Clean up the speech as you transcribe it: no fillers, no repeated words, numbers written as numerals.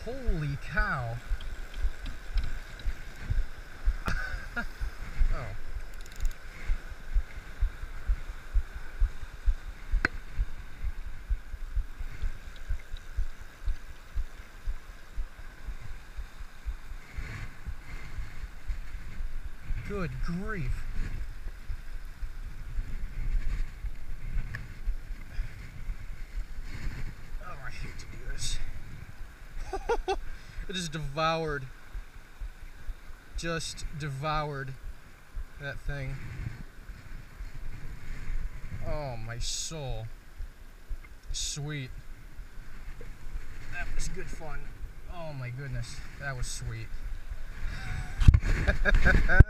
Holy cow. Oh. Good grief. Oh, I hate to do this. It just devoured that thing. Oh, my soul. Sweet. That was good fun. Oh my goodness, that was sweet.